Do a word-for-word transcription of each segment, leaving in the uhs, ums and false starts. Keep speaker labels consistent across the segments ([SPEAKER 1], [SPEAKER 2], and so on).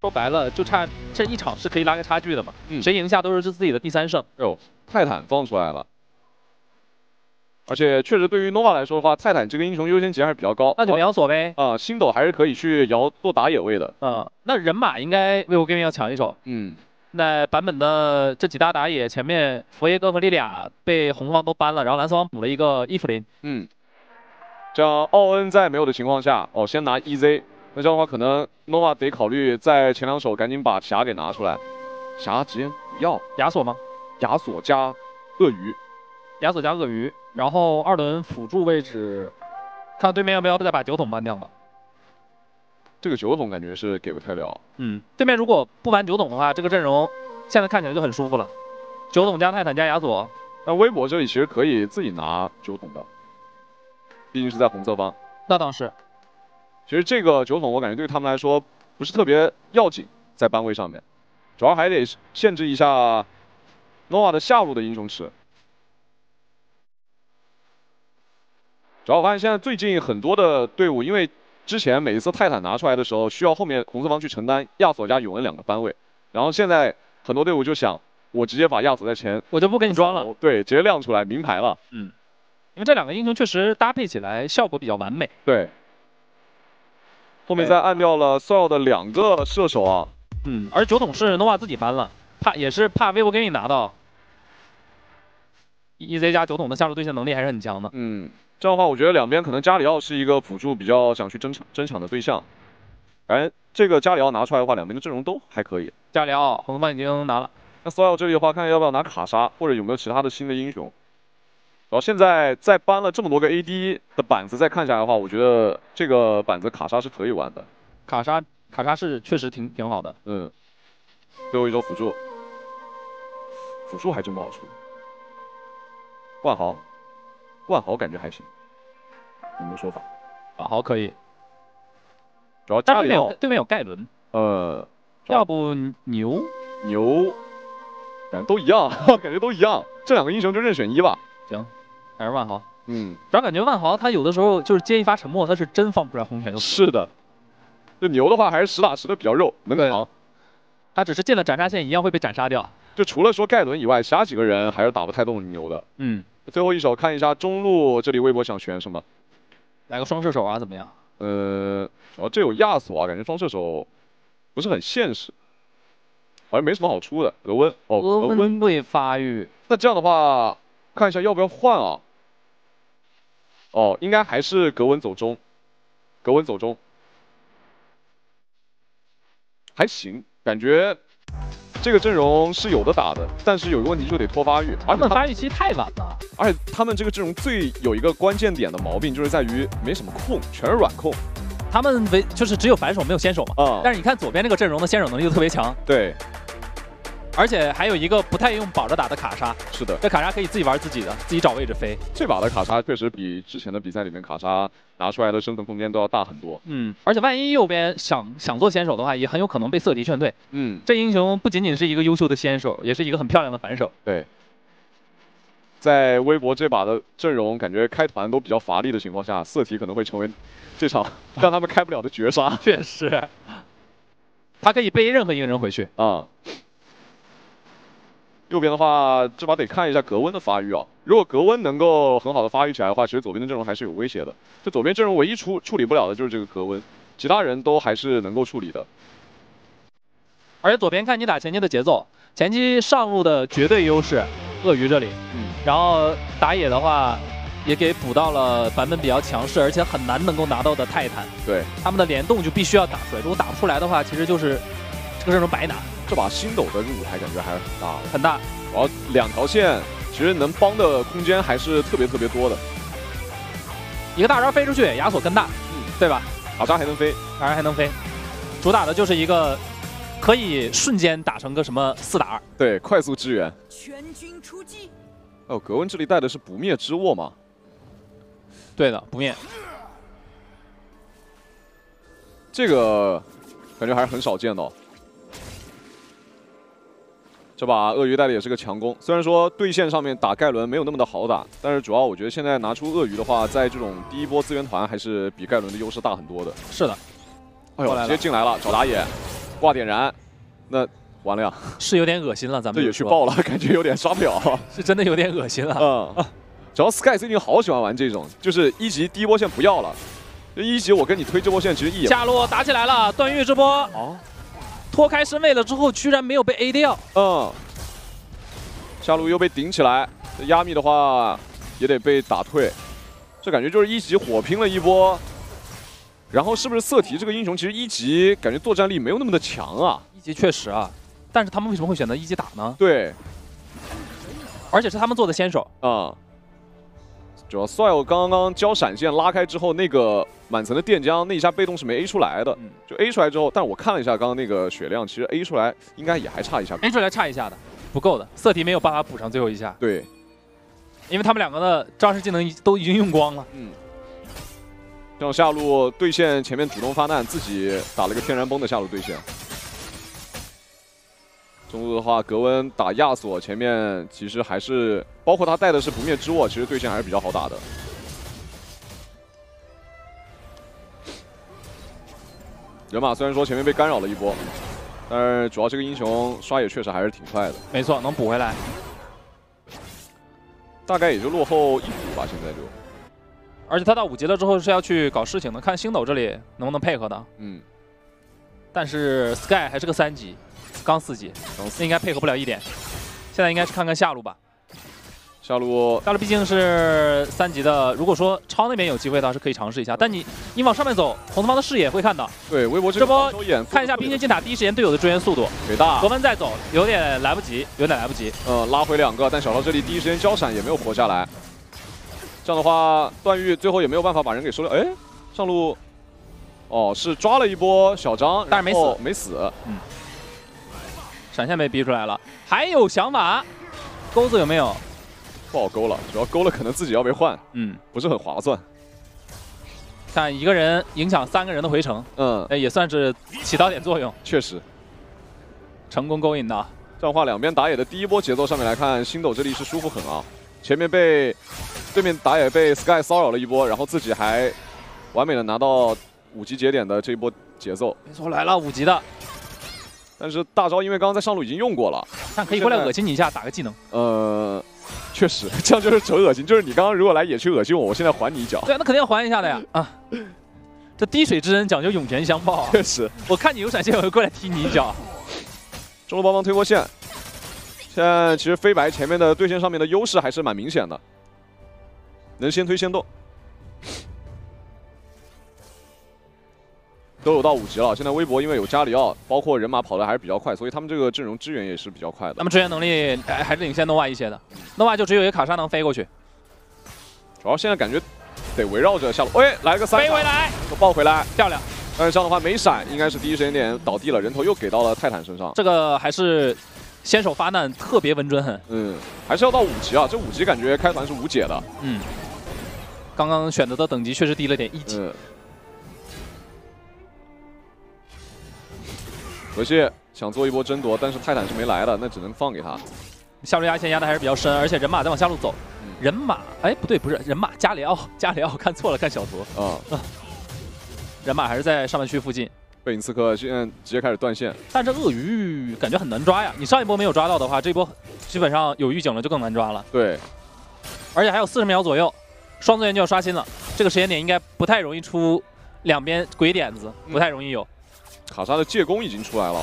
[SPEAKER 1] 说白了，就差这一场是可以拉开差距的嘛。
[SPEAKER 2] 嗯，
[SPEAKER 1] 谁赢下都是自己的第三胜。
[SPEAKER 2] 哟，泰坦放出来了。 而且确实，对于 Nova 来说的话，泰坦这个英雄优先级还是比较高。
[SPEAKER 1] 那就秒锁呗。
[SPEAKER 2] 啊、呃，星斗还是可以去摇做打野位的。
[SPEAKER 1] 嗯，那人马应该 vivo gaming 要抢一手。
[SPEAKER 2] 嗯，
[SPEAKER 1] 那版本的这几大打野，前面佛耶哥和莉莉娅被红方都搬了，然后蓝色方补了一个伊芙琳。
[SPEAKER 2] 嗯，这样奥恩在没有的情况下，哦，先拿 E Z， 那这样的话，可能 Nova 得考虑在前两手赶紧把霞给拿出来。霞直接不要
[SPEAKER 1] 亚索吗？
[SPEAKER 2] 亚索加鳄鱼。
[SPEAKER 1] 亚索加鳄鱼，然后二轮辅助位置，看对面要不要再把酒桶搬掉了。
[SPEAKER 2] 这个酒桶感觉是给不太了。
[SPEAKER 1] 嗯，对面如果不搬酒桶的话，这个阵容现在看起来就很舒服了。酒桶加泰坦加亚索，
[SPEAKER 2] 那微博这里其实可以自己拿酒桶的，毕竟是在红色方。
[SPEAKER 1] 那倒是。
[SPEAKER 2] 其实这个酒桶我感觉对他们来说不是特别要紧，在班位上面，主要还得限制一下 Nova 的下路的英雄池。 主要我发现现在最近很多的队伍，因为之前每一次泰坦拿出来的时候，需要后面红色方去承担亚索加永恩两个班位，然后现在很多队伍就想，我直接把亚索在前，
[SPEAKER 1] 我就不给你装了，
[SPEAKER 2] 对，直接亮出来名牌了。
[SPEAKER 1] 嗯，因为这两个英雄确实搭配起来效果比较完美。
[SPEAKER 2] 对，后面再按掉了 Soil 的两个射手啊，
[SPEAKER 1] 嗯，而酒桶是 Nova 自己搬了，怕也是怕 vivo gaming 拿到 E Z 加酒桶的下路对线能力还是很强的。
[SPEAKER 2] 嗯。 这样的话，我觉得两边可能加里奥是一个辅助比较想去争抢争抢的对象。而这个加里奥拿出来的话，两边的阵容都还可以。
[SPEAKER 1] 加里奥红方已经拿了。
[SPEAKER 2] 那索尔这里的话，看要不要拿卡莎，或者有没有其他的新的英雄。然后现在再搬了这么多个 A D 的板子，再看下来的话，我觉得这个板子卡莎是可以玩的。
[SPEAKER 1] 卡莎卡莎是确实挺挺好的。嗯。
[SPEAKER 2] 最后一周辅助，辅助还真不好出。万豪。 万豪感觉还行，有没有说法？
[SPEAKER 1] 万豪可以，
[SPEAKER 2] 主要加里奥
[SPEAKER 1] 对面有盖伦，
[SPEAKER 2] 呃，
[SPEAKER 1] 要不牛
[SPEAKER 2] 牛，感觉都一样，感觉都一样，这两个英雄就任选一吧。
[SPEAKER 1] 行，还是万豪。
[SPEAKER 2] 嗯，
[SPEAKER 1] 主要感觉万豪他有的时候就是接一发沉默，他是真放不出来红拳。
[SPEAKER 2] 是的，这牛的话还是实打实的比较肉，能扛。
[SPEAKER 1] 他只是进了斩杀线一样会被斩杀掉。
[SPEAKER 2] 就除了说盖伦以外，其他几个人还是打不太动牛的。嗯。 最后一手看一下中路这里微博想选什么，
[SPEAKER 1] 来个双射手啊，怎么样？
[SPEAKER 2] 呃，主要这有亚索啊，感觉双射手不是很现实，好像没什么好出的。额温哦，
[SPEAKER 1] 额温未发育，
[SPEAKER 2] 那这样的话看一下要不要换啊？哦，应该还是格温走中，格温走中，还行，感觉。 这个阵容是有的打的，但是有个问题就得拖发育，
[SPEAKER 1] 而且他们发育期太晚了。
[SPEAKER 2] 而且他们这个阵容最有一个关键点的毛病，就是在于没什么控，全是软控。
[SPEAKER 1] 他们唯就是只有反手没有先手嘛。啊、嗯。但是你看左边这个阵容的先手能力就特别强。
[SPEAKER 2] 对。
[SPEAKER 1] 而且还有一个不太用保着打的卡莎。
[SPEAKER 2] 是的。
[SPEAKER 1] 这卡莎可以自己玩自己的，自己找位置飞。
[SPEAKER 2] 这把的卡莎确实比之前的比赛里面卡莎拿出来的生存空间都要大很多。
[SPEAKER 1] 嗯。而且万一右边想想做先手的话，也很有可能被色敌劝退。嗯。这英雄不仅仅是一个优秀的先手，也是一个很漂亮的反手。
[SPEAKER 2] 对。在微博这把的阵容感觉开团都比较乏力的情况下，色敌可能会成为这场让他们开不了的绝杀。
[SPEAKER 1] 确实。他可以背任何一个人回去。啊。
[SPEAKER 2] 右边的话，这把得看一下格温的发育啊。如果格温能够很好的发育起来的话，其实左边的阵容还是有威胁的。这左边阵容唯一处处理不了的就是这个格温，其他人都还是能够处理的。
[SPEAKER 1] 而且左边看你打前期的节奏，前期上路的绝对优势，鳄鱼这里，嗯，然后打野的话，也给补到了版本比较强势而且很难能够拿到的泰坦。
[SPEAKER 2] 对，
[SPEAKER 1] 他们的联动就必须要打出来，如果打不出来的话，其实就是这个阵容白拿。
[SPEAKER 2] 这把星斗的入舞台感觉还是很大的，
[SPEAKER 1] 很大。
[SPEAKER 2] 然后两条线其实能帮的空间还是特别特别多的。
[SPEAKER 1] 一个大招飞出去，亚索跟大，嗯，对吧？
[SPEAKER 2] 卡莎还能飞，
[SPEAKER 1] 卡莎还能飞，主打的就是一个可以瞬间打成个什么四打二。
[SPEAKER 2] 对，快速支援。
[SPEAKER 3] 全军出击。
[SPEAKER 2] 哦，格温这里带的是不灭之握吗？
[SPEAKER 1] 对的，不灭。
[SPEAKER 2] 这个感觉还是很少见的哦。 这把鳄鱼带的也是个强攻，虽然说对线上面打盖伦没有那么的好打，但是主要我觉得现在拿出鳄鱼的话，在这种第一波资源团还是比盖伦的优势大很多的。
[SPEAKER 1] 是的，
[SPEAKER 2] 哎呦，直接进来了，找打野， 挂点燃，那完了呀，
[SPEAKER 1] 是有点恶心了，咱们
[SPEAKER 2] 这也去爆了，感觉有点刷不了，
[SPEAKER 1] 是真的有点恶心了。
[SPEAKER 2] 嗯，主要 Sky 最近好喜欢玩这种，就是一级第一波线不要了，一级我跟你推这波线其实意义。
[SPEAKER 1] 下路打起来了，段誉这波哦，脱开身位了之后，居然没有被 A 掉。
[SPEAKER 2] 嗯，下路又被顶起来，压密的话也得被打退，这感觉就是一级火拼了一波。然后是不是色提这个英雄其实一级感觉作战力没有那么的强啊？
[SPEAKER 1] 一级确实啊，但是他们为什么会选择一级打呢？
[SPEAKER 2] 对，
[SPEAKER 1] 而且是他们做的先手
[SPEAKER 2] 啊。主要 Soil 刚刚交闪现拉开之后，那个满层的电浆那一下被动是没 A 出来的，嗯、就 A 出来之后，但我看了一下刚刚那个血量，其实 A 出来应该也还差一下
[SPEAKER 1] ，A 出来差一下的，不够的，色提没有办法补上最后一下。
[SPEAKER 2] 对，
[SPEAKER 1] 因为他们两个的招式技能都已经用光了。
[SPEAKER 2] 嗯。让下路对线前面主动发难，自己打了个天然崩的下路对线。中路的话，格温打亚索前面其实还是，包括他带的是不灭之握，其实对线还是比较好打的。人马虽然说前面被干扰了一波，但是主要这个英雄刷野确实还是挺快的。
[SPEAKER 1] 没错，能补回来。
[SPEAKER 2] 大概也就落后一股吧，现在就。
[SPEAKER 1] 而且他到五级了之后是要去搞事情的，看星斗这里能不能配合的。嗯。但是 Sky 还是个三级，刚四级，那应该配合不了一点。现在应该是看看下路吧。
[SPEAKER 2] 下路，
[SPEAKER 1] 下路毕竟是三级的，如果说超那边有机会的话是可以尝试一下。但你你往上面走，红子方的视野会看到。
[SPEAKER 2] 对，微博
[SPEAKER 1] 这波看一下冰晶进塔第一时间队友的支援速度。
[SPEAKER 2] 给大。
[SPEAKER 1] 格温再走有点来不及，有点来不及。
[SPEAKER 2] 嗯，拉回两个，但小超这里第一时间交闪也没有活下来。这样的话，段誉最后也没有办法把人给收了。哎，上路，哦，是抓了一波小张，
[SPEAKER 1] 但是没死，
[SPEAKER 2] 没死。
[SPEAKER 1] 嗯，闪现被逼出来了，还有想法，钩子有没有？
[SPEAKER 2] 不好勾了，主要勾了可能自己要被换，嗯，不是很划算。
[SPEAKER 1] 看一个人影响三个人的回城，嗯，也算是起到点作用。
[SPEAKER 2] 确实，
[SPEAKER 1] 成功勾引的。
[SPEAKER 2] 这样的话，两边打野的第一波节奏上面来看，星斗这里是舒服很啊。前面被对面打野被 Sky 骚扰了一波，然后自己还完美的拿到五级节点的这一波节奏。
[SPEAKER 1] 没错，来了五级的。
[SPEAKER 2] 但是大招因为刚刚在上路已经用过了，
[SPEAKER 1] 但可以过来恶心你一下，打个技能。
[SPEAKER 2] 呃。确实，这样就是纯恶心。就是你刚刚如果来野区恶心我，我现在还你一脚。
[SPEAKER 1] 对，那肯定要还一下的呀！啊，这滴水之恩讲究涌泉相报、啊。
[SPEAKER 2] 确实，
[SPEAKER 1] 我看你有闪现，我会过来踢你一脚。
[SPEAKER 2] 中路帮忙推过线，现在其实飞白前面的对线上面的优势还是蛮明显的，能先推先动。都有到五级了，现在微博因为有加里奥，包括人马跑的还是比较快，所以他们这个阵容支援也是比较快的。
[SPEAKER 1] 那么支援能力还是领先 Nova 一些的 ，Nova 就只有一个卡莎能飞过去。
[SPEAKER 2] 主要现在感觉得围绕着下路，哎，来个三
[SPEAKER 1] 飞回来，
[SPEAKER 2] 抱回来，
[SPEAKER 1] 漂亮。
[SPEAKER 2] 但是这样的话没闪，应该是第一时间点倒地了，人头又给到了泰坦身上。
[SPEAKER 1] 这个还是先手发难，特别稳准狠。
[SPEAKER 2] 嗯，还是要到五级啊，这五级感觉开团是无解的。
[SPEAKER 1] 嗯，刚刚选择的等级确实低了点，一级。嗯
[SPEAKER 2] 可惜想做一波争夺，但是泰坦是没来的，那只能放给他。
[SPEAKER 1] 下路压线压的还是比较深，而且人马在往下路走。嗯、人马，哎，不对，不是人马，加里奥，加里奥看错了，看小图。啊、嗯，人马还是在上半区附近。
[SPEAKER 2] 背影刺客现在直接开始断线，
[SPEAKER 1] 但这鳄鱼感觉很难抓呀。你上一波没有抓到的话，这一波基本上有预警了，就更难抓了。
[SPEAKER 2] 对，
[SPEAKER 1] 而且还有四十秒左右，双资源就要刷新了，这个时间点应该不太容易出两边鬼点子，不太容易有。嗯
[SPEAKER 2] 卡莎的借攻已经出来了，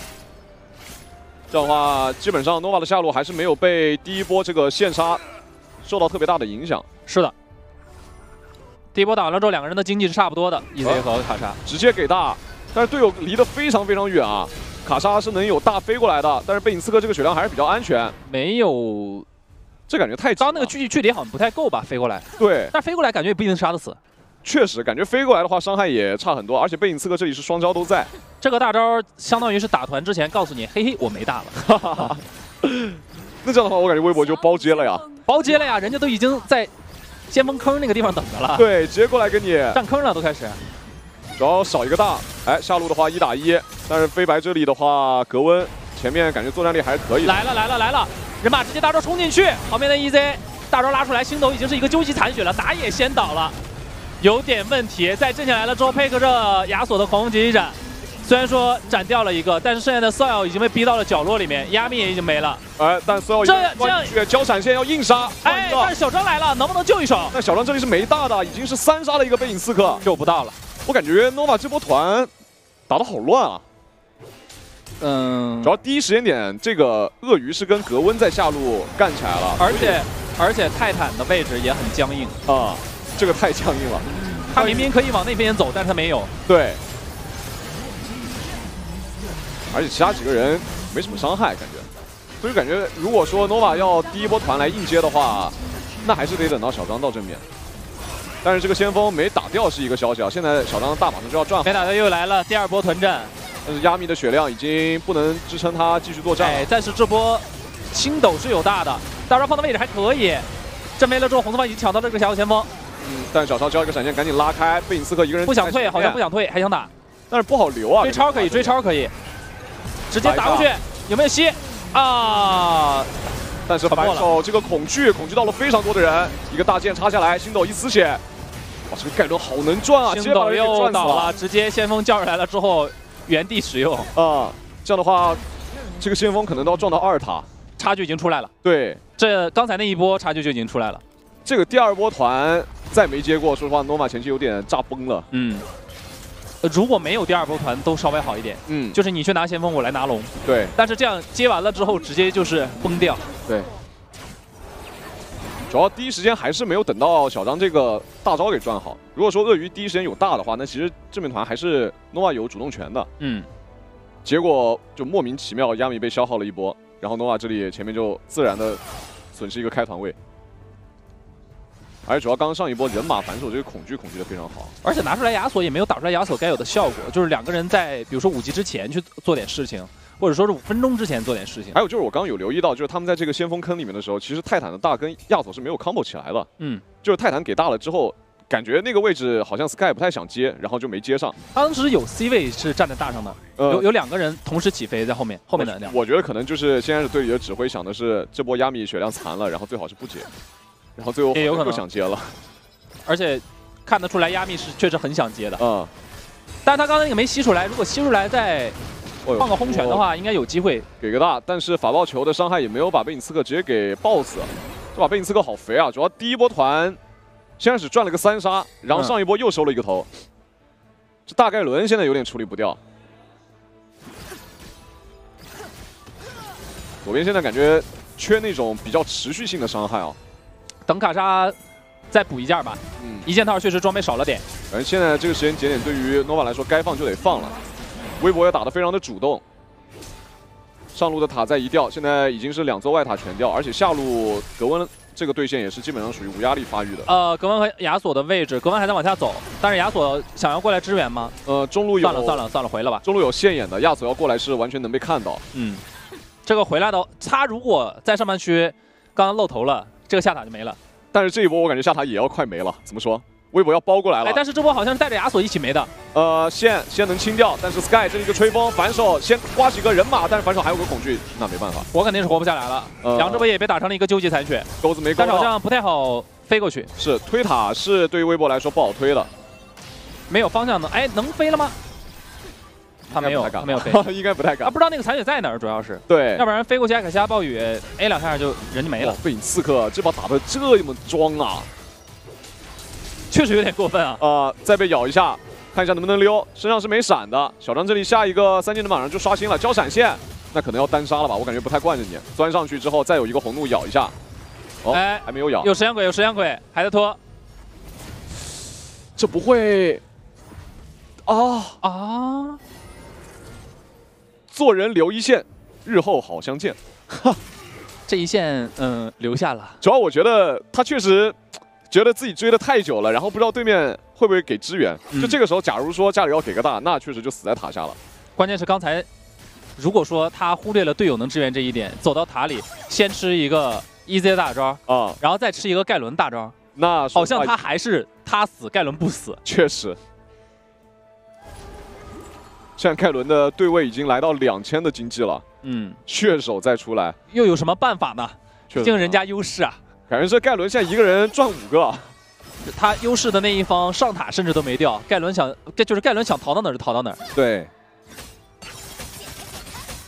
[SPEAKER 2] 这样的话，基本上 Nova 的下路还是没有被第一波这个线杀受到特别大的影响。
[SPEAKER 1] 是的，第一波打完了之后，两个人的经济是差不多的 ，E Z 和卡莎
[SPEAKER 2] 直接给大，但是队友离得非常非常远啊。卡莎是能有大飞过来的，但是背影刺客这个血量还是比较安全。
[SPEAKER 1] 没有，
[SPEAKER 2] 这感觉太
[SPEAKER 1] 刚那个距距离好像不太够吧？飞过来，
[SPEAKER 2] 对，
[SPEAKER 1] 但飞过来感觉也不一定杀得死。
[SPEAKER 2] 确实，感觉飞过来的话伤害也差很多，而且背影刺客这里是双招都在。
[SPEAKER 1] 这个大招相当于是打团之前告诉你，嘿嘿，我没大了。
[SPEAKER 2] 那这样的话，我感觉微博就包接了呀，
[SPEAKER 1] 包接了呀，人家都已经在先锋坑那个地方等着了。
[SPEAKER 2] 对，直接过来给你
[SPEAKER 1] 占坑了，都开始。
[SPEAKER 2] 主要少一个大，哎，下路的话一打一，但是飞白这里的话，格温前面感觉作战力还是可以的。
[SPEAKER 1] 来了来了来了，人马直接大招冲进去，旁边的 E Z 大招拉出来，星斗已经是一个究极残血了，打野先倒了。 有点问题，在震下来了之后，配合着亚索的狂风劫击斩， 虽然说斩掉了一个，但是剩下的骚扰已经被逼到了角落里面，亚米也已经没了。
[SPEAKER 2] 哎，但骚扰
[SPEAKER 1] 这这样
[SPEAKER 2] 交闪现要硬杀。
[SPEAKER 1] 哎，但是小张来了，能不能救一手？
[SPEAKER 2] 但小张这里是没大的，已经是三杀了一个背影刺客，
[SPEAKER 1] 救不到了。
[SPEAKER 2] 我感觉 Nova 这波团打得好乱啊。
[SPEAKER 1] 嗯，
[SPEAKER 2] 主要第一时间点，这个鳄鱼是跟格温在下路干起来了，
[SPEAKER 1] 而且而且泰坦的位置也很僵硬
[SPEAKER 2] 啊，这个太僵硬了。
[SPEAKER 1] 他明明可以往那边走，但是他没有。
[SPEAKER 2] 对。 而且其他几个人没什么伤害，感觉，所以感觉如果说 Nova 要第一波团来硬接的话，那还是得等到小张到正面。但是这个先锋没打掉是一个消息啊，现在小张的大马上就要转。
[SPEAKER 1] 没打掉又来了第二波团战，
[SPEAKER 2] 但是亚米的血量已经不能支撑他继续作战了。
[SPEAKER 1] 哎，但是这波星斗是有大的，大招放的位置还可以，震飞了之后红色方已经抢到了这个小前锋。
[SPEAKER 2] 嗯，但是小超交一个闪现赶紧拉开，背影刺客一个人
[SPEAKER 1] 不想退，好像不想退，还想打，
[SPEAKER 2] 但是不好留啊。
[SPEAKER 1] 追超可以，追超可以。 直接打过去，有没有吸啊？
[SPEAKER 2] 但是反手这个恐惧，恐惧到了非常多的人，一个大剑插下来，星斗一丝血，哇，这个盖伦好能赚啊！
[SPEAKER 1] 星斗又倒了，直接先锋叫出来了之后，原地使用
[SPEAKER 2] 啊，这样的话，这个先锋可能都要撞到二塔，
[SPEAKER 1] 差距已经出来了。
[SPEAKER 2] 对，
[SPEAKER 1] 这刚才那一波差距就已经出来了。
[SPEAKER 2] 这个第二波团再没接过，说实话 ，Nova 前期有点炸崩了。
[SPEAKER 1] 嗯。 如果没有第二波团，都稍微好一点。嗯，就是你去拿先锋，我来拿龙。
[SPEAKER 2] 对。但
[SPEAKER 1] 是这样接完了之后，直接就是崩掉。
[SPEAKER 2] 对。主要第一时间还是没有等到小张这个大招给赚好。如果说鳄鱼第一时间有大的话，那其实正面团还是 Nova 有主动权的。嗯。结果就莫名其妙，亚米被消耗了一波，然后 Nova 这里前面就自然的损失一个开团位。 而且主要刚上一波人马反手这个恐惧恐惧的非常好，
[SPEAKER 1] 而且拿出来亚索也没有打出来亚索该有的效果，就是两个人在比如说五级之前去做点事情，或者说是五分钟之前做点事情。
[SPEAKER 2] 还有就是我刚刚有留意到，就是他们在这个先锋坑里面的时候，其实泰坦的大跟亚索是没有 combo 起来的。嗯，就是泰坦给大了之后，感觉那个位置好像 Sky 不太想接，然后就没接上。
[SPEAKER 1] 当时有 C 位是站在大上的，呃、有有两个人同时起飞在后面，后面的两。
[SPEAKER 2] 我觉得可能就是先是队里的指挥想的是这波亚米血量残了，然后最好是不接，然后最后
[SPEAKER 1] 也有可能
[SPEAKER 2] 不想接了。
[SPEAKER 1] 而且看得出来，亚米是确实很想接的，嗯，但是他刚才那个没吸出来，如果吸出来再放个轰拳的话，应该有机会
[SPEAKER 2] 给个大。但是法爆球的伤害也没有把背影刺客直接给爆死，这把背影刺客好肥啊！主要第一波团先开始赚了个三杀，然后上一波又收了一个头，嗯、这大盖伦现在有点处理不掉。左边现在感觉缺那种比较持续性的伤害啊，
[SPEAKER 1] 等卡莎。 再补一件吧，嗯，一件套确实装备少了点。
[SPEAKER 2] 反正现在这个时间节点对于 Nova 来说，该放就得放了。微博也打得非常的主动，上路的塔在移掉，现在已经是两座外塔全掉，而且下路格温这个对线也是基本上属于无压力发育的。
[SPEAKER 1] 呃，格温和亚索的位置，格温还在往下走，但是亚索想要过来支援吗？
[SPEAKER 2] 呃，中路有。算
[SPEAKER 1] 了算了算了，回了吧。
[SPEAKER 2] 中路有现眼的，亚索要过来是完全能被看到。
[SPEAKER 1] 嗯，这个回来的，他如果在上半区刚刚露头了，这个下塔就没了。
[SPEAKER 2] 但是这一波我感觉下塔也要快没了，怎么说？微博要包过来了。
[SPEAKER 1] 哎，但是这波好像是带着亚索一起没的。
[SPEAKER 2] 呃，线先能清掉，但是 Sky 这一个吹风反手先刮几个人马，但是反手还有个恐惧，那没办法，
[SPEAKER 1] 我肯定是活不下来了。呃、杨这波也被打成了一个究极残血，
[SPEAKER 2] 钩子没勾到，
[SPEAKER 1] 但是好像不太好飞过去。
[SPEAKER 2] 是推塔是对于微博来说不好推的，
[SPEAKER 1] 没有方向的。哎，能飞了吗？ 他没有，他没有飞，
[SPEAKER 2] 应该不太敢。
[SPEAKER 1] 啊，不知道那个残血在哪儿，主要是。
[SPEAKER 2] 对，
[SPEAKER 1] 要不然飞过去艾克西亚暴雨 A 两下就人就没了。
[SPEAKER 2] 背影刺客这把打的这么装啊，
[SPEAKER 1] 确实有点过分啊。
[SPEAKER 2] 啊、呃，再被咬一下，看一下能不能溜。身上是没闪的，小张这里下一个三技能马上就刷新了，交闪现，那可能要单杀了吧？我感觉不太惯着你。钻上去之后再有一个红怒咬一下，哦，哎，还没有咬。
[SPEAKER 1] 有食阳鬼，有食阳鬼，还在拖。
[SPEAKER 2] 这不会啊
[SPEAKER 1] 啊！
[SPEAKER 2] 做人留一线，日后好相见。哈，
[SPEAKER 1] 这一线，嗯，留下了。
[SPEAKER 2] 主要我觉得他确实觉得自己追得太久了，然后不知道对面会不会给支援。嗯、就这个时候，假如说家里要给个大，那确实就死在塔下了。
[SPEAKER 1] 关键是刚才，如果说他忽略了队友能支援这一点，走到塔里先吃一个 E Z 大招啊，然后再吃一个盖伦大招，
[SPEAKER 2] 那
[SPEAKER 1] 好像他还是他死盖伦不死。
[SPEAKER 2] 确实。 现在盖伦的对位已经来到两千的经济了，嗯，血手再出来，
[SPEAKER 1] 又有什么办法呢？毕竟人家优势啊，
[SPEAKER 2] 感觉这盖伦现在一个人赚五个，
[SPEAKER 1] 他优势的那一方上塔甚至都没掉，盖伦想，这就是盖伦想逃到哪儿就逃到哪儿。
[SPEAKER 2] 对，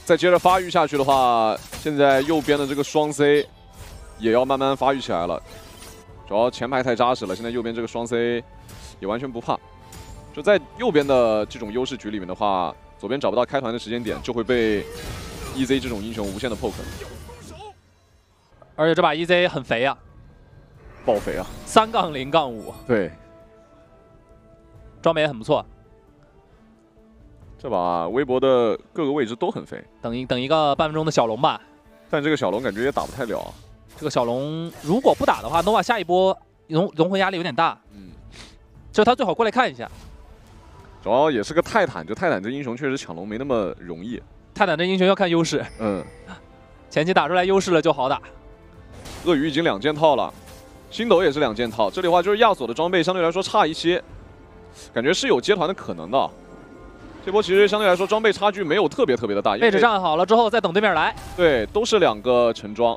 [SPEAKER 2] 再接着发育下去的话，现在右边的这个双 C 也要慢慢发育起来了。主要前排太扎实了，现在右边这个双 C 也完全不怕。就在右边的这种优势局里面的话，左边找不到开团的时间点，就会被 E Z 这种英雄无限的 poke。
[SPEAKER 1] 而且这把 E Z 很肥啊，
[SPEAKER 2] 爆肥啊，
[SPEAKER 1] 三杠零杠五。
[SPEAKER 2] 对，
[SPEAKER 1] 装备也很不错。
[SPEAKER 2] 这把微博的各个位置都很肥，
[SPEAKER 1] 等一等一个半分钟的小龙吧。
[SPEAKER 2] 但这个小龙感觉也打不太了、啊。
[SPEAKER 1] 这个小龙如果不打的话 ，nova 下一波融融回压力有点大。嗯，所以他最好过来看一下。
[SPEAKER 2] 主要也是个泰坦，就泰坦这英雄确实抢龙没那么容易。
[SPEAKER 1] 泰坦这英雄要看优势。嗯，前期打出来优势了就好打。
[SPEAKER 2] 鳄鱼已经两件套了，星斗也是两件套。这里的话就是亚索的装备相对来说差一些，感觉是有接团的可能的。 这波其实相对来说装备差距没有特别特别的大，
[SPEAKER 1] 位置站好了之后再等对面来。对，
[SPEAKER 2] 都是两个橙装。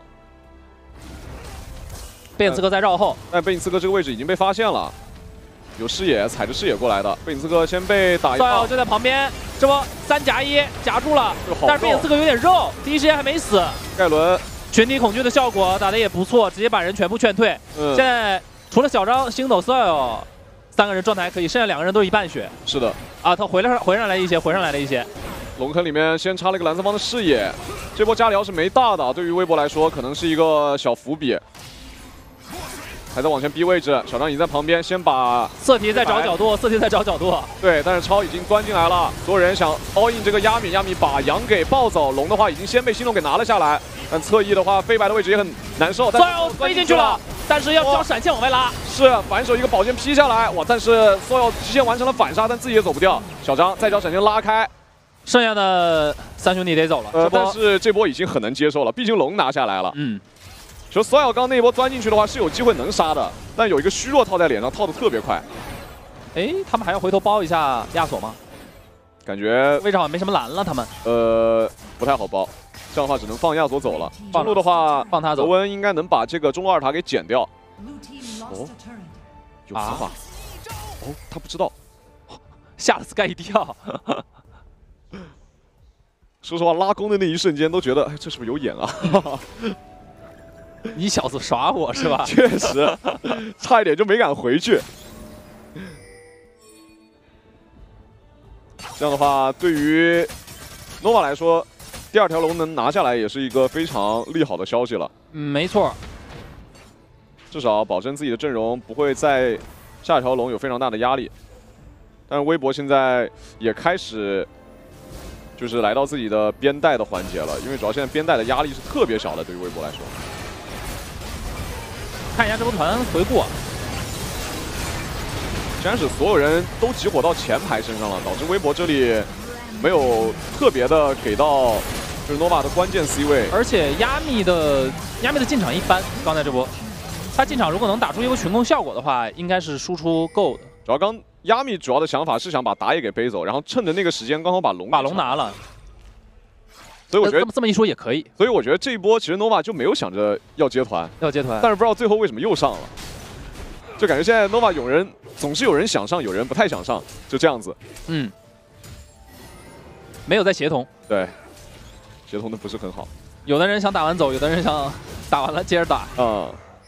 [SPEAKER 1] 贝隐刺客在绕后，
[SPEAKER 2] 但贝隐刺客这个位置已经被发现了，有视野，踩着视野过来的。贝隐刺客先被打一炮，
[SPEAKER 1] 就在旁边，这波三夹一夹住了，但是贝隐刺客有点肉，第一时间还没死。
[SPEAKER 2] 盖伦
[SPEAKER 1] 群体恐惧的效果打得也不错，直接把人全部劝退。嗯，现在除了小张、星斗、soil。 三个人状态还可以，剩下两个人都是一半血。
[SPEAKER 2] 是的，
[SPEAKER 1] 啊，他回来回上来一些，回上来了一些。
[SPEAKER 2] 龙坑里面先插了一个蓝色方的视野，这波加疗是没大的，对于微博来说可能是一个小伏笔。还在往前逼位置，小张已经在旁边，先把
[SPEAKER 1] 色提在找角度，色提在找角度。
[SPEAKER 2] 对，但是超已经钻进来了，所有人想 all in 这个亚米，亚米把羊给抱走，龙的话已经先被星龙给拿了下来，但侧翼的话飞白的位置也很难受，
[SPEAKER 1] 但是飞进去了。 但是要交闪现往外拉，
[SPEAKER 2] 是反手一个宝剑劈下来，哇！但是 soil 极限完成了反杀，但自己也走不掉。小张再交闪现拉开，
[SPEAKER 1] 剩下的三兄弟得走了。
[SPEAKER 2] 呃，但是这波已经很能接受了，毕竟龙拿下来了。嗯，就 soil 刚那一波钻进去的话是有机会能杀的，但有一个虚弱套在脸上，套的特别快。
[SPEAKER 1] 哎，他们还要回头包一下亚索吗？
[SPEAKER 2] 感觉
[SPEAKER 1] 位置好像没什么蓝了，他们
[SPEAKER 2] 呃不太好包。 这样的话只能放亚索走了。中路的话，
[SPEAKER 1] 放他走。
[SPEAKER 2] 德温应该能把这个中路二塔给剪掉。哦，有死法。哦，他不知道，
[SPEAKER 1] 吓了 Sky 一跳。
[SPEAKER 2] 说实话，拉弓的那一瞬间都觉得，哎，这是不是有眼啊？
[SPEAKER 1] 你小子耍我是吧？
[SPEAKER 2] 确实，差一点就没敢回去。这样的话，对于 nova 来说。 第二条龙能拿下来，也是一个非常利好的消息了。
[SPEAKER 1] 嗯，没错，
[SPEAKER 2] 至少保证自己的阵容不会在下一条龙有非常大的压力。但是微博现在也开始就是来到自己的边带的环节了，因为主要现在边带的压力是特别小的，对于微博来说。
[SPEAKER 1] 看一下这波团回顾，
[SPEAKER 2] 竟然是所有人都集火到前排身上了，导致微博这里没有特别的给到。 就是 nova 的关键 C 位，
[SPEAKER 1] 而且亚米的亚米的进场一般，刚才这波，他进场如果能打出一波群攻效果的话，应该是输出够的。
[SPEAKER 2] 主要刚亚米主要的想法是想把打野给背走，然后趁着那个时间刚好把龙
[SPEAKER 1] 把龙拿了，
[SPEAKER 2] 所以我觉得
[SPEAKER 1] 这么这么一说也可以。
[SPEAKER 2] 所以我觉得这一波其实 nova 就没有想着要接团，
[SPEAKER 1] 要接团，
[SPEAKER 2] 但是不知道最后为什么又上了，就感觉现在 nova 有人总是有人想上，有人不太想上，就这样子。嗯，
[SPEAKER 1] 没有在协同。
[SPEAKER 2] 对。 协同的不是很好，
[SPEAKER 1] 有的人想打完走，有的人想打完了接着打。嗯，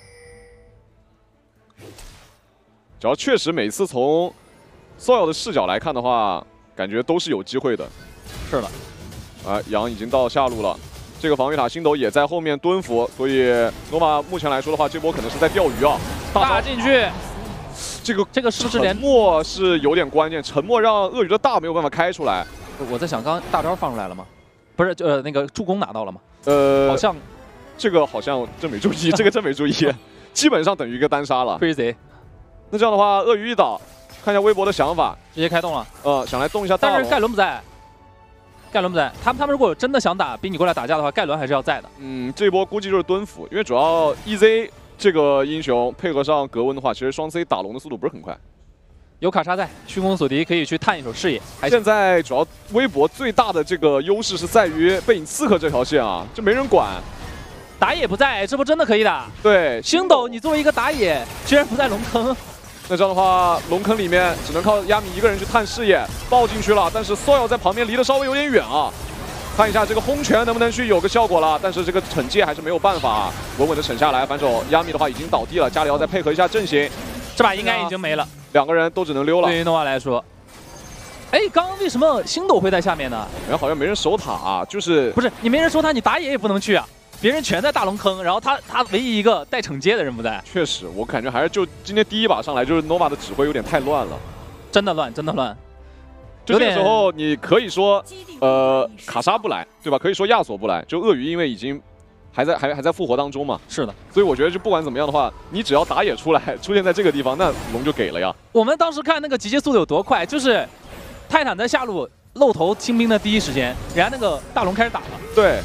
[SPEAKER 2] 只要确实每次从 soil 的视角来看的话，感觉都是有机会的。
[SPEAKER 1] 是的，
[SPEAKER 2] 啊，羊已经到下路了，这个防御塔星斗也在后面蹲伏，所以 nova 目前来说的话，这波可能是在钓鱼啊。
[SPEAKER 1] 打进去，
[SPEAKER 2] 这个
[SPEAKER 1] 这个是不是连
[SPEAKER 2] 沉默是有点关键？沉默让鳄鱼的大没有办法开出来。
[SPEAKER 1] 我在想，刚刚大招放出来了吗？ 不是，呃，那个助攻拿到了吗？
[SPEAKER 2] 呃，
[SPEAKER 1] 好像，
[SPEAKER 2] 这个好像真没注意，这个真没注意，基本上等于一个单杀了。
[SPEAKER 1] Crazy。
[SPEAKER 2] 那这样的话，鳄鱼一倒，看一下微博的想法，
[SPEAKER 1] 直接开动了。
[SPEAKER 2] 呃，想来动一下大龙。
[SPEAKER 1] 但是盖伦不在，盖伦不在。他们他们如果真的想打逼你过来打架的话，盖伦还是要在的。
[SPEAKER 2] 嗯，这一波估计就是蹲伏，因为主要 E Z 这个英雄配合上格温的话，其实双 C 打龙的速度不是很快。
[SPEAKER 1] 有卡莎在，虚空锁敌可以去探一手视野。
[SPEAKER 2] 现在主要微博最大的这个优势是在于背影刺客这条线啊，就没人管。
[SPEAKER 1] 打野不在，这波真的可以打。
[SPEAKER 2] 对，
[SPEAKER 1] 星斗，你作为一个打野，居然不在龙坑。
[SPEAKER 2] 那这样的话，龙坑里面只能靠亚米一个人去探视野，抱进去了。但是 soil 在旁边离得稍微有点远啊。 看一下这个轰拳能不能去有个效果了，但是这个惩戒还是没有办法稳稳的省下来。反手亚米的话已经倒地了，加里奥再配合一下阵型，
[SPEAKER 1] 这把应该已经没了，
[SPEAKER 2] 两个人都只能溜了。
[SPEAKER 1] 对于诺瓦来说，哎，刚刚为什么星斗会在下面呢？
[SPEAKER 2] 然后好像没人守塔、啊，就是
[SPEAKER 1] 不是你没人守塔，你打野也不能去啊。 别人全在大龙坑，然后他他唯一一个带惩戒的人不在。
[SPEAKER 2] 确实，我感觉还是就今天第一把上来就是 Nova 的指挥有点太乱了，
[SPEAKER 1] 真的乱，真的乱。
[SPEAKER 2] 就这个时候你可以说，呃，卡莎不来，对吧？可以说亚索不来，就鳄鱼因为已经还在还还在复活当中嘛。
[SPEAKER 1] 是的，
[SPEAKER 2] 所以我觉得就不管怎么样的话，你只要打野出来出现在这个地方，那龙就给了呀。
[SPEAKER 1] 我们当时看那个集结速度有多快，就是泰坦在下路露头清兵的第一时间，人家那个大龙开始打了。
[SPEAKER 2] 对。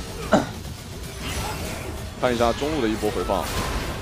[SPEAKER 2] 看一下中路的一波回放。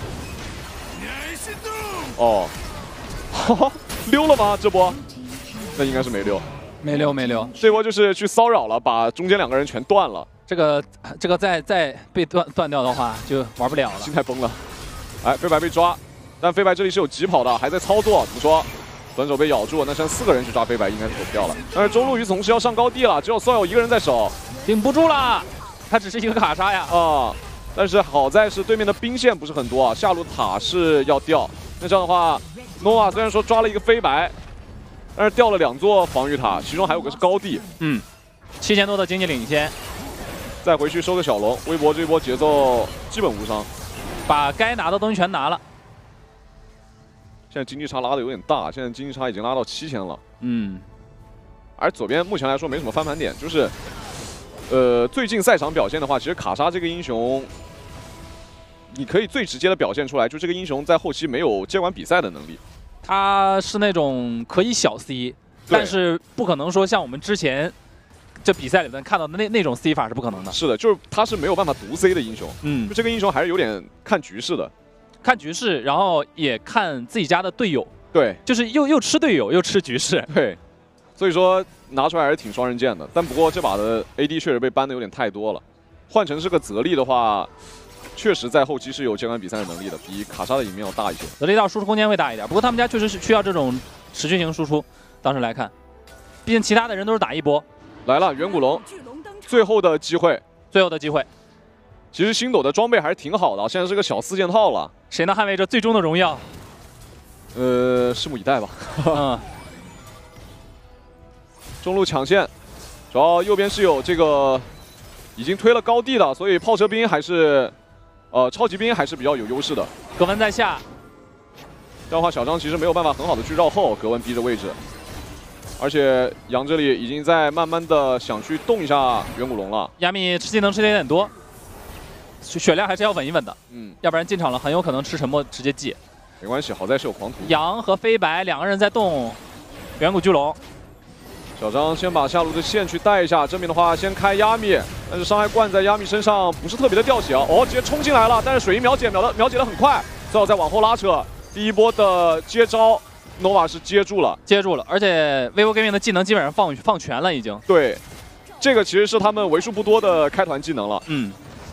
[SPEAKER 2] 哦，溜了吗？这波？那应该是没溜。
[SPEAKER 1] 没溜没溜。
[SPEAKER 2] 这波就是去骚扰了，把中间两个人全断了。
[SPEAKER 1] 这个这个再再被断断掉的话，就玩不了了。
[SPEAKER 2] 心态崩了。哎，飞白被抓，但飞白这里是有疾跑的，还在操作。怎么说？分手被咬住，那剩四个人去抓飞白，应该是躲不掉了。但是中路与此同时要上高地了，只有骚扰一个人在手，
[SPEAKER 1] 顶不住了。他只是一个卡莎呀。
[SPEAKER 2] 啊。 但是好在是对面的兵线不是很多啊，下路塔是要掉。那这样的话 ，Nova 虽然说抓了一个飞白，但是掉了两座防御塔，其中还有个是高地。嗯，
[SPEAKER 1] 七千多的经济领先，
[SPEAKER 2] 再回去收个小龙。微博这一波节奏基本无伤，
[SPEAKER 1] 把该拿的东西全拿了。
[SPEAKER 2] 现在经济差拉的有点大，现在经济差已经拉到七千了。
[SPEAKER 1] 嗯，
[SPEAKER 2] 而左边目前来说没什么翻盘点，就是。 呃，最近赛场表现的话，其实卡莎这个英雄，你可以最直接的表现出来，就这个英雄在后期没有接管比赛的能力。
[SPEAKER 1] 他是那种可以小 C， 但是不可能说像我们之前这比赛里面看到的那那种 C 法是不可能的。
[SPEAKER 2] 是的，就是他是没有办法独 C 的英雄。
[SPEAKER 1] 嗯，
[SPEAKER 2] 就这个英雄还是有点看局势的，
[SPEAKER 1] 看局势，然后也看自己家的队友。
[SPEAKER 2] 对，
[SPEAKER 1] 就是又又吃队友，又吃局势。
[SPEAKER 2] 对。 所以说拿出来还是挺双刃剑的，但不过这把的 A D 确实被搬的有点太多了。换成是个泽利的话，确实在后期是有接管比赛的能力的，比卡莎的赢面要大一些。
[SPEAKER 1] 泽利到输出空间会大一点，不过他们家确实是需要这种持续型输出。当时来看，毕竟其他的人都是打一波。
[SPEAKER 2] 来了，远古龙，最后的机会，
[SPEAKER 1] 最后的机会。
[SPEAKER 2] 其实星斗的装备还是挺好的，现在是个小四件套了。
[SPEAKER 1] 谁能捍卫着最终的荣耀？
[SPEAKER 2] 呃，拭目以待吧。嗯。 中路抢线，主要右边是有这个已经推了高地的，所以炮车兵还是呃超级兵还是比较有优势的。
[SPEAKER 1] 格温在下，
[SPEAKER 2] 这样的话小张其实没有办法很好的去绕后，格温逼着位置，而且杨这里已经在慢慢的想去动一下远古龙了。
[SPEAKER 1] 亚米吃技能吃的有点多，血量还是要稳一稳的，嗯，要不然进场了很有可能吃沉默直接记。
[SPEAKER 2] 没关系，好在是有狂徒。
[SPEAKER 1] 杨和飞白两个人在动远古巨龙。
[SPEAKER 2] 小张先把下路的线去带一下，这边的话先开亚米，但是伤害灌在亚米身上不是特别的吊起啊，哦，直接冲进来了，但是水银秒解秒的秒解的很快，最后再往后拉扯，第一波的接招 ，Nova 是接住了，
[SPEAKER 1] 接住了，而且微波革命的技能基本上放放全了已经。
[SPEAKER 2] 对，这个其实是他们为数不多的开团技能了。嗯，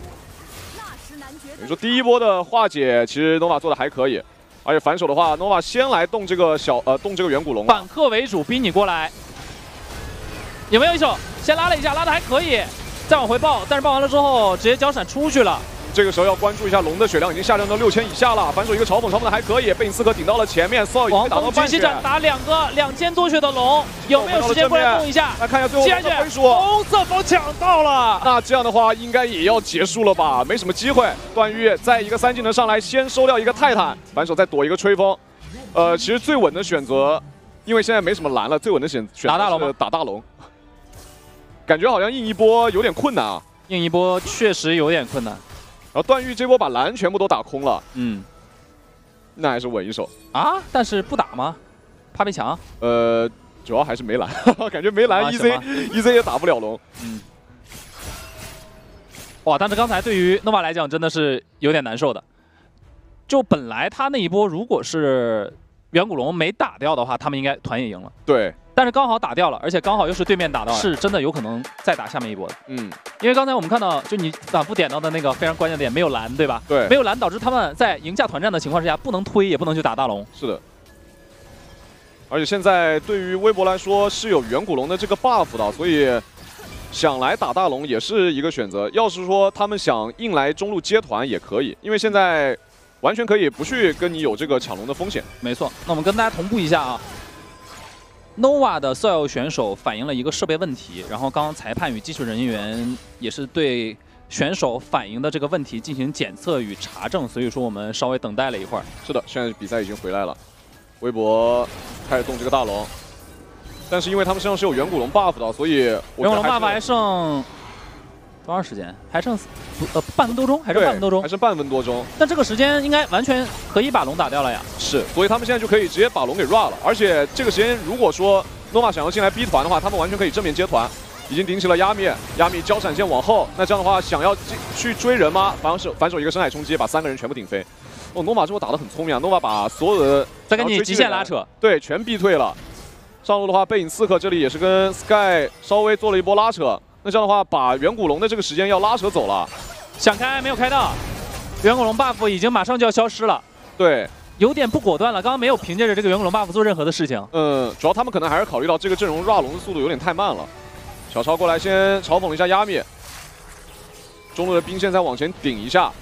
[SPEAKER 2] 你说第一波的化解，其实 Nova 做的还可以，而且反手的话 ，Nova 先来动这个小呃动这个远古龙，
[SPEAKER 1] 反客为主，逼你过来。 有没有一手？先拉了一下，拉的还可以，再往回爆，但是爆完了之后直接交闪出去了。
[SPEAKER 2] 这个时候要关注一下龙的血量已经下降到六千以下了，反手一个嘲讽，嘲讽的还可以，被你刺客顶到了前面，骚扰已经打到半血。
[SPEAKER 1] 打两个两千多血的龙，有没有时间过来动一下？
[SPEAKER 2] 来看一下最后的分数，
[SPEAKER 1] 红色方抢到了。
[SPEAKER 2] 那这样的话应该也要结束了吧？没什么机会。段誉再一个三技能上来，先收掉一个泰坦，反手再躲一个吹风。呃，其实最稳的选择，因为现在没什么蓝了，最稳的选选择是打大龙。 感觉好像硬一波有点困难啊，
[SPEAKER 1] 硬一波确实有点困难。
[SPEAKER 2] 然后段誉这波把蓝全部都打空了，嗯，那还是稳一手
[SPEAKER 1] 啊。但是不打吗？怕被抢？
[SPEAKER 2] 呃，主要还是没蓝，感觉没蓝 ，E C E C 也打不了龙。嗯。
[SPEAKER 1] 哇，但是刚才对于 Nova 来讲真的是有点难受的。就本来他那一波如果是远古龙没打掉的话，他们应该团也赢了。
[SPEAKER 2] 对。
[SPEAKER 1] 但是刚好打掉了，而且刚好又是对面打到，是真的有可能再打下面一波的。嗯，因为刚才我们看到，就你反复点到的那个非常关键的点，没有蓝，对吧？
[SPEAKER 2] 对，
[SPEAKER 1] 没有蓝导致他们在赢下团战的情况之下，不能推，也不能去打大龙。
[SPEAKER 2] 是的。而且现在对于微博来说是有远古龙的这个 buff 的，所以想来打大龙也是一个选择。要是说他们想硬来中路接团也可以，因为现在完全可以不去跟你有这个抢龙的风险。
[SPEAKER 1] 没错，那我们跟大家同步一下啊。Nova 的 Soil 选手反映了一个设备问题，然后刚刚裁判与技术人员也是对选手反映的这个问题进行检测与查证，所以说我们稍微等待了一会儿。
[SPEAKER 2] 是的，现在比赛已经回来了，微博开始动这个大龙，但是因为他们身上是有远古龙 buff 的，所以远
[SPEAKER 1] 古龙 buff 还剩多长时间？还剩呃半分多钟，还剩半分多钟，
[SPEAKER 2] 还剩半分多钟。
[SPEAKER 1] 但这个时间应该完全可以把龙打掉了呀。
[SPEAKER 2] 是，所以他们现在就可以直接把龙给 run 了。而且这个时间，如果说 Nova 想要进来逼团的话，他们完全可以正面接团。已经顶起了压灭，压灭交闪现往后，那这样的话，想要去追人吗？反手反手一个深海冲击，把三个人全部顶飞。哦，诺玛这波打得很聪明啊，诺玛把所有的
[SPEAKER 1] 再跟你极限拉扯，
[SPEAKER 2] 对，全逼退了。上路的话，背影刺客这里也是跟 Sky 稍微做了一波拉扯。那这样的话，把远古龙的这个时间要拉扯走了。
[SPEAKER 1] 想开没有开到，远古龙 buff 已经马上就要消失了。
[SPEAKER 2] 对，
[SPEAKER 1] 有点不果断了。刚刚没有凭借着这个远古龙 buff 做任何的事情。
[SPEAKER 2] 嗯，主要他们可能还是考虑到这个阵容 run 龙的速度有点太慢了。小超过来先嘲讽了一下压灭，中路的兵线再往前顶一下。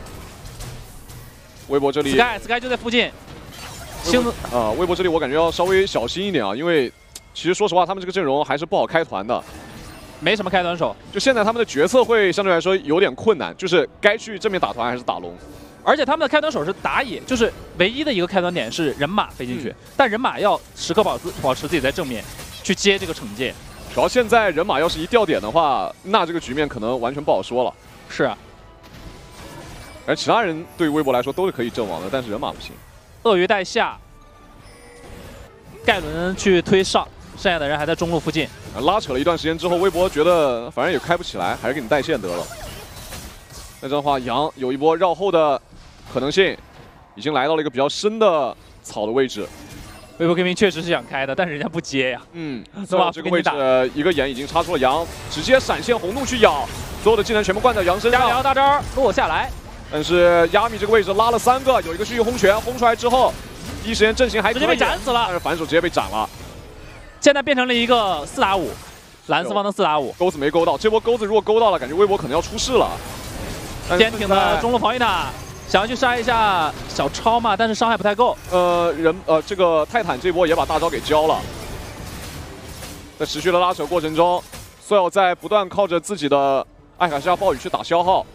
[SPEAKER 2] 微博这里
[SPEAKER 1] ，Sky Sky 就在附近。星子
[SPEAKER 2] 啊，微博这里我感觉要稍微小心一点啊，因为其实说实话，他们这个阵容还是不好开团的。
[SPEAKER 1] 没什么开团手，
[SPEAKER 2] 就现在他们的决策会相对来说有点困难，就是该去正面打团还是打龙。
[SPEAKER 1] 而且他们的开团手是打野，就是唯一的一个开团点是人马飞进去，嗯、但人马要时刻保持保持自己在正面去接这个惩戒。
[SPEAKER 2] 主要现在人马要是一掉点的话，那这个局面可能完全不好说了。
[SPEAKER 1] 是啊，
[SPEAKER 2] 而其他人对于微博来说都是可以阵亡的，但是人马不行。
[SPEAKER 1] 鳄鱼带下，盖伦去推上，剩下的人还在中路附近。
[SPEAKER 2] 拉扯了一段时间之后，微博觉得反正也开不起来，还是给你带线得了。那这样的话，羊有一波绕后的可能性，已经来到了一个比较深的草的位置。
[SPEAKER 1] 微博 Gaming 确实是想开的，但是人家不接呀。
[SPEAKER 2] 嗯，是吧？这个位置一个眼已经插出了羊，直接闪现红怒去咬，所有的技能全部灌在羊身上。
[SPEAKER 1] 加条大招落下来，
[SPEAKER 2] 但是亚米这个位置拉了三个，有一个蓄意轰拳，轰出来之后，第一时间阵型还
[SPEAKER 1] 直接被斩死了，
[SPEAKER 2] 但是反手直接被斩了。
[SPEAKER 1] 现在变成了一个四打五，蓝四方的四打五，
[SPEAKER 2] 钩子没勾到，这波钩子如果勾到了，感觉微博可能要出事了。
[SPEAKER 1] 坚挺的中路防御塔。想要去杀一下小超嘛，但是伤害不太够。
[SPEAKER 2] 呃，人呃，这个泰坦这波也把大招给交了。在持续的拉扯过程中，索尔在不断靠着自己的艾卡西亚暴雨去打消耗。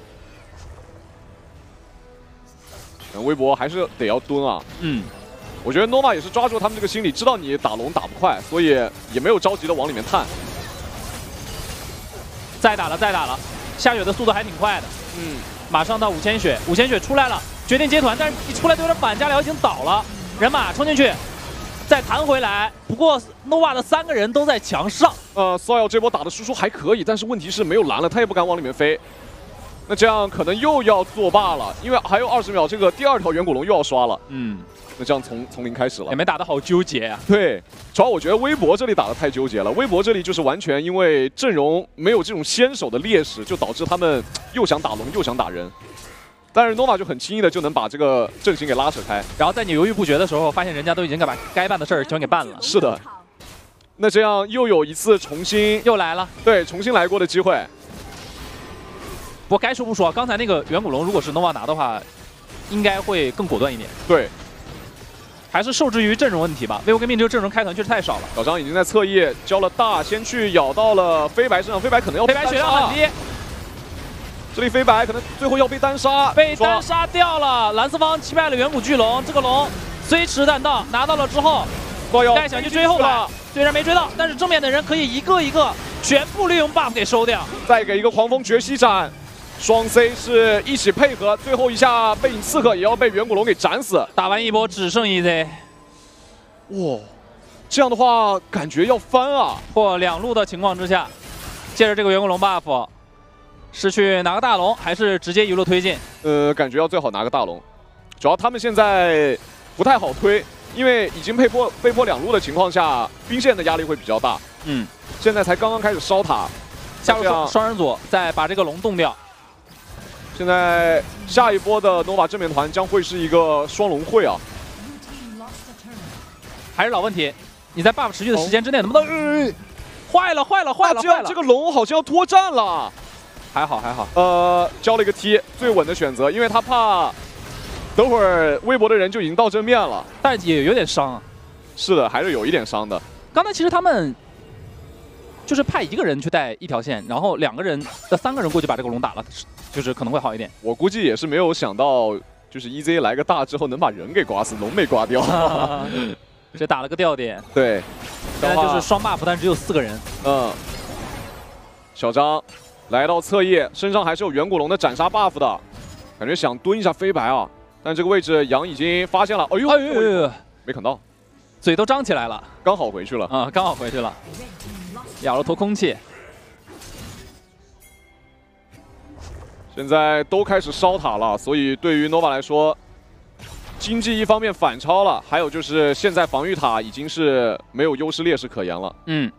[SPEAKER 2] 微博还是得要蹲啊。嗯，我觉得诺玛也是抓住他们这个心理，知道你打龙打不快，所以也没有着急的往里面探。
[SPEAKER 1] 再打了，再打了，下血的速度还挺快的。嗯。马上到五千血，五千血出来了，决定接团，但是一出来就有点晚，加辽已经倒了，人马冲进去，再弹回来。不过 Nova 的三个人都在墙上。呃
[SPEAKER 2] ，Soil 这波打的输出还可以，但是问题是没有蓝了，他也不敢往里面飞。那这样可能又要作罢了，因为还有二十秒，这个第二条远古龙又要刷了。嗯，那这样从从零开始了，
[SPEAKER 1] 也没打得好纠结啊。
[SPEAKER 2] 对，主要我觉得微博这里打得太纠结了，微博这里就是完全因为阵容没有这种先手的劣势，就导致他们又想打龙又想打人。但是 Nova 就很轻易的就能把这个阵型给拉扯开，
[SPEAKER 1] 然后在你犹豫不决的时候，发现人家都已经把该办的事儿全给办了。
[SPEAKER 2] 是的，那这样又有一次重新
[SPEAKER 1] 又来了，
[SPEAKER 2] 对，重新来过的机会。
[SPEAKER 1] 不过该说不说，刚才那个远古龙如果是 Nova 拿的话，应该会更果断一点。
[SPEAKER 2] 对，
[SPEAKER 1] 还是受制于阵容问题吧。微博跟命这个阵容开团确实太少了。
[SPEAKER 2] 小张已经在侧翼交了大，先去咬到了飞白身上，飞白可能要
[SPEAKER 1] 飞白血量很低。
[SPEAKER 2] 这里飞白可能最后要被单杀，
[SPEAKER 1] 被单杀掉了。蓝四方击败了远古巨龙，这个龙虽迟但到，拿到了之后，该想去追后排，虽然没追到，但是正面的人可以一个一个全部利用 buff 给收掉。
[SPEAKER 2] 再给一个狂风绝息斩，双 C 是一起配合，最后一下背影刺客也要被远古龙给斩死。
[SPEAKER 1] 打完一波只剩一 Z，
[SPEAKER 2] 哇，这样的话感觉要翻啊！
[SPEAKER 1] 破两路的情况之下，借着这个远古龙 buff。是去拿个大龙，还是直接一路推进？
[SPEAKER 2] 呃，感觉要最好拿个大龙，主要他们现在不太好推，因为已经被迫被迫两路的情况下，兵线的压力会比较大。嗯，现在才刚刚开始烧塔，
[SPEAKER 1] 下路双人组再把这个龙冻掉。
[SPEAKER 2] 现在下一波的 Nova 正面团将会是一个双龙会啊，
[SPEAKER 1] 还是老问题，你在 buff 持续的时间之内能不能？呃坏了坏了坏了坏了！
[SPEAKER 2] 这个龙好像要脱战了，
[SPEAKER 1] 还好还好。
[SPEAKER 2] 呃，交了一个 T， 最稳的选择，因为他怕等会儿微博的人就已经到正面了，
[SPEAKER 1] 但也有点伤啊。
[SPEAKER 2] 是的，还是有一点伤的。
[SPEAKER 1] 刚才其实他们就是派一个人去带一条线，然后两个人的三个人过去把这个龙打了，就是可能会好一点。
[SPEAKER 2] 我估计也是没有想到，就是 E Z 来个大之后能把人给刮死，龙没刮掉。
[SPEAKER 1] 这打了个吊点。
[SPEAKER 2] 对，
[SPEAKER 1] 现在就是双 buff， 但只有四个人。
[SPEAKER 2] 嗯。小张来到侧翼，身上还是有远古龙的斩杀 buff 的，感觉想蹲一下飞白啊，但这个位置杨已经发现了。哎呦，哎呦，哎呦没砍到，
[SPEAKER 1] 嘴都张起来了，
[SPEAKER 2] 刚好回去了。
[SPEAKER 1] 啊、嗯，刚好回去了，咬了头空气。
[SPEAKER 2] 现在都开始烧塔了，所以对于 Nova 来说，经济一方面反超了，还有就是现在防御塔已经是没有优势劣势可言了。
[SPEAKER 1] 嗯，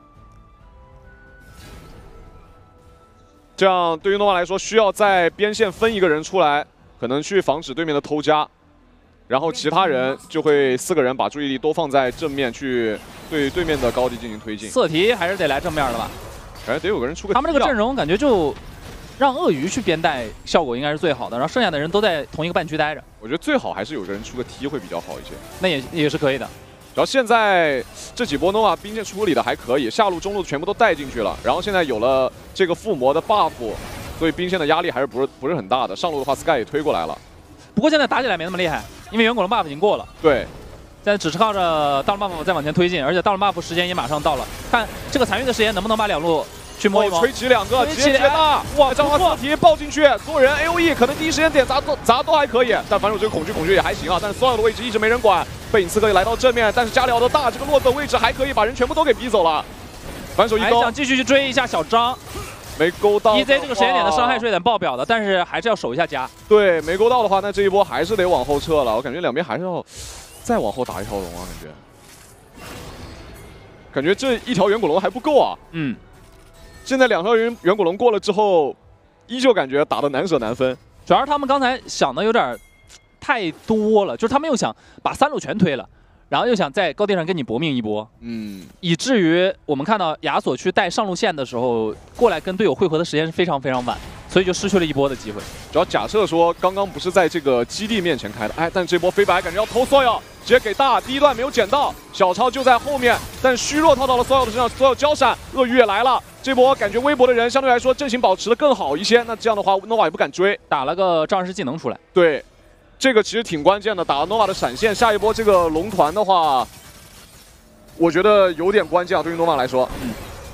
[SPEAKER 2] 这样对于 Nova 来说，需要在边线分一个人出来，可能去防止对面的偷家，然后其他人就会四个人把注意力都放在正面去对对面的高地进行推进。
[SPEAKER 1] 色题还是得来正面的吧？
[SPEAKER 2] 感觉得有个人出个。
[SPEAKER 1] 他们这个阵容感觉就。让鳄鱼去边带效果应该是最好的，然后剩下的人都在同一个半区待着。
[SPEAKER 2] 我觉得最好还是有个人出个 T 会比较好一些。
[SPEAKER 1] 那也也是可以的。
[SPEAKER 2] 然后现在这几波 Nova 兵线处理的还可以，下路中路全部都带进去了。然后现在有了这个附魔的 buff， 所以兵线的压力还是不是不是很大的。上路的话 ，Sky 也推过来了。
[SPEAKER 1] 不过现在打起来没那么厉害，因为远古龙 buff 已经过了。
[SPEAKER 2] 对。
[SPEAKER 1] 现在只是靠着大龙 buff 再往前推进，而且大龙 buff 时间也马上到了，看这个残余的时间能不能把两路。去摸一摸，
[SPEAKER 2] 吹起两个，直接接大，哇！张华色题爆进去，所有人 A O E 可能第一时间点砸都砸都还可以，但反正这个恐惧恐惧也还行啊。但是所有的位置一直没人管，背影刺客也来到正面，但是加里奥的大这个落子的位置还可以把人全部都给逼走了。反手一勾，
[SPEAKER 1] 还想继续去追一下小张，
[SPEAKER 2] 没勾到。E
[SPEAKER 1] Z 这个时间点的伤害是有点爆表的，但是还是要守一下家。
[SPEAKER 2] 对，没勾到的话，那这一波还是得往后撤了。我感觉两边还是要再往后打一条龙啊，感觉，感觉这一条远古龙还不够啊。
[SPEAKER 1] 嗯。
[SPEAKER 2] 现在两条远远古龙过了之后，依旧感觉打得难舍难分。
[SPEAKER 1] 主要是他们刚才想的有点太多了，就是他们又想把三路全推了，然后又想在高地上跟你搏命一波，嗯，以至于我们看到亚索去带上路线的时候，过来跟队友汇合的时间是非常非常晚，所以就失去了一波的机会。
[SPEAKER 2] 主要假设说刚刚不是在这个基地面前开的，哎，但这波飞白感觉要偷所有。直接给大，第一段没有捡到，小超就在后面，但虚弱套到了所有的身上，所有交闪，鳄鱼也来了。这波感觉微博的人相对来说阵型保持的更好一些，那这样的话 Nova 也不敢追，
[SPEAKER 1] 打了个仗势技能出来。
[SPEAKER 2] 对，这个其实挺关键的，打了 Nova 的闪现，下一波这个龙团的话，我觉得有点关键啊，对于 Nova 来说。嗯。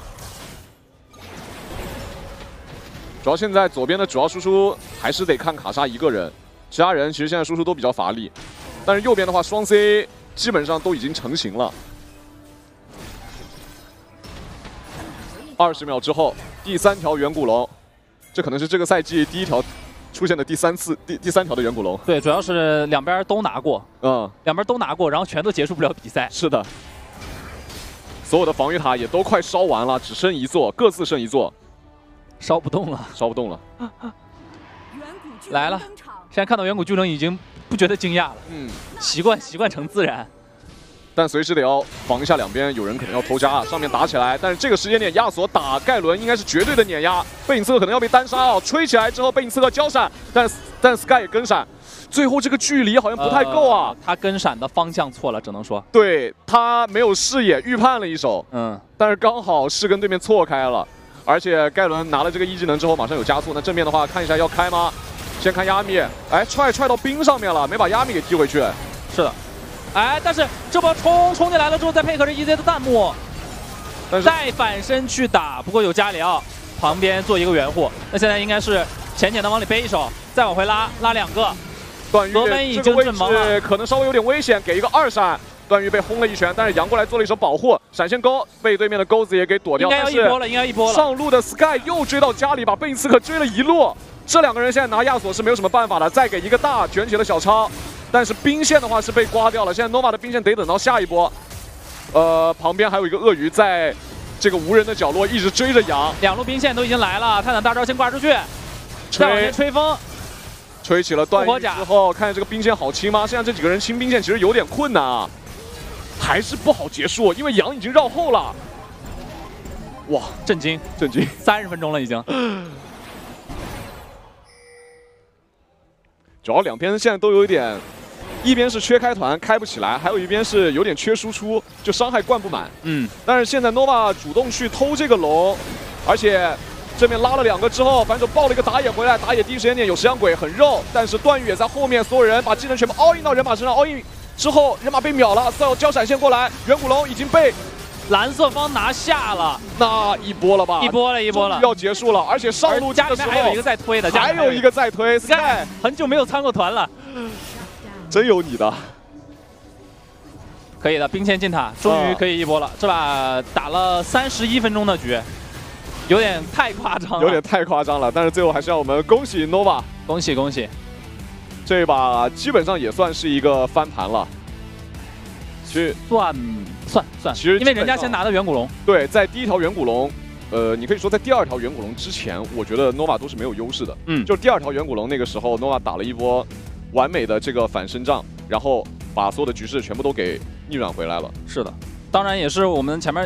[SPEAKER 2] 主要现在左边的主要输出还是得看卡莎一个人，其他人其实现在输出都比较乏力。但是右边的话，双 C 基本上都已经成型了。二十秒之后，第三条远古龙，这可能是这个赛季第一条出现的第三次、第第三条的远古龙。
[SPEAKER 1] 对，主要是两边都拿过，
[SPEAKER 2] 嗯，
[SPEAKER 1] 两边都拿过，然后全都结束不了比赛。
[SPEAKER 2] 是的，所有的防御塔也都快烧完了，只剩一座，各自剩一座，
[SPEAKER 1] 烧不动了，
[SPEAKER 2] 烧不动了。
[SPEAKER 1] 来了，现在看到远古巨人已经。不觉得惊讶了，嗯，习惯习惯成自然，
[SPEAKER 2] 但随时得要防一下两边有人可能要偷家啊，上面打起来，但是这个时间点亚索打盖伦应该是绝对的碾压，背影刺客可能要被单杀啊，吹起来之后背影刺客交闪，但但 Sky 也跟闪，最后这个距离好像不太够啊，呃、
[SPEAKER 1] 他跟闪的方向错了，只能说，
[SPEAKER 2] 对他没有视野预判了一手，嗯，但是刚好是跟对面错开了，而且盖伦拿了这个一技能之后马上有加速，那正面的话看一下要开吗？先看亚米，哎，踹踹到冰上面了，没把亚米给踢回去。
[SPEAKER 1] 是的，哎，但是这波冲冲进来了之后，再配合着 E Z 的弹幕，再反身去打。不过有加里奥旁边做一个援护，那现在应该是浅浅的往里背一手，再往回拉，拉两个。
[SPEAKER 2] 段誉
[SPEAKER 1] 罗门已经阵亡了，
[SPEAKER 2] 可能稍微有点危险，给一个二闪。段誉被轰了一拳，但是杨过来做了一手保护，闪现钩被对面的钩子也给躲掉。
[SPEAKER 1] 应该要一波了，应该一波了。
[SPEAKER 2] 上路的 Sky 又追到家里，把背影刺客追了一路。这两个人现在拿亚索是没有什么办法的，再给一个大卷起了小超，但是兵线的话是被刮掉了。现在 Nova 的兵线得等到下一波。呃，旁边还有一个鳄鱼在这个无人的角落一直追着羊。
[SPEAKER 1] 两路兵线都已经来了，泰坦大招先挂出去，再往前吹风，
[SPEAKER 2] 吹起了段誉之后，看这个兵线好清吗？现在这几个人清兵线其实有点困难啊，还是不好结束，因为羊已经绕后了。
[SPEAKER 1] 哇，震惊，
[SPEAKER 2] 震惊！
[SPEAKER 1] 三十分钟了已经。
[SPEAKER 2] 主要两边现在都有一点，一边是缺开团开不起来，还有一边是有点缺输出，就伤害灌不满。嗯，但是现在 Nova 主动去偷这个龙，而且这边拉了两个之后，反手爆了一个打野回来，打野第一时间点有石像鬼很肉，但是段誉也在后面，所有人把技能全部 all in 到人马身上 ，all in 之后人马被秒了，赛后交闪现过来，远古龙已经被。
[SPEAKER 1] 蓝色方拿下了，
[SPEAKER 2] 那一波了吧？
[SPEAKER 1] 一波了，一波了，
[SPEAKER 2] 要结束了。而且上路
[SPEAKER 1] 家里面还有一个在推的，
[SPEAKER 2] 还有一个在推 ，Sky
[SPEAKER 1] 很久没有参过团了，
[SPEAKER 2] 真有你的。
[SPEAKER 1] 可以的，兵线进塔，终于可以一波了。这把打了三十一分钟的局，有点太夸张了，
[SPEAKER 2] 有点太夸张了。但是最后还是让我们恭喜 Nova，
[SPEAKER 1] 恭喜恭喜，
[SPEAKER 2] 这一把基本上也算是一个翻盘了。其实
[SPEAKER 1] 算。 算算，
[SPEAKER 2] 其实
[SPEAKER 1] 因为人家先拿的远古龙，
[SPEAKER 2] 对，在第一条远古龙，呃，你可以说在第二条远古龙之前，我觉得 Nova 都是没有优势的。嗯，就是第二条远古龙那个时候 ，Nova 打了一波完美的这个反身仗，然后把所有的局势全部都给逆转回来了。
[SPEAKER 1] 是的，当然也是我们前面。